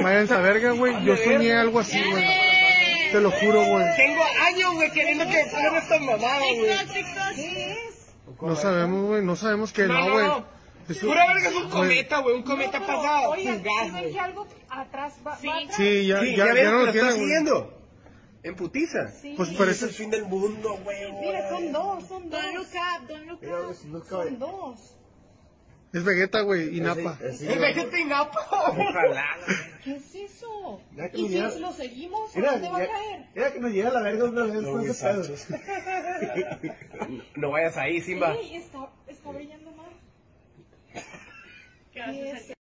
Váyanse a verga, güey. Yo soñé algo así, güey. Te lo juro, güey. Tengo años, güey, queriendo que salgan estas mamadas, güey. ¿Qué es? No sabemos, güey. No sabemos qué no, güey. Pura verga es un cometa, güey. Un cometa pasado. Oigan, Fugaz, ¿sí ven güey. que algo atrás va? Sí, ya ves no que lo lo está tienen, güey. siguiendo. En putiza. Sí. Pues Es parece. el fin del mundo, güey. Mira, son dos. Don't look up, don't look Mira, up. Son dos. Es Vegeta, güey, y Napa. El Vegeta y Napa. Ojalá. ¿Qué es eso? Ya que ¿Y si mira- lo seguimos? ¿A Mira, dónde va a caer? mira que nos llega la verga otra vez con ese pedo. No vayas ahí, Simba. Ey, está brillando más. ¿Qué vas a hacer?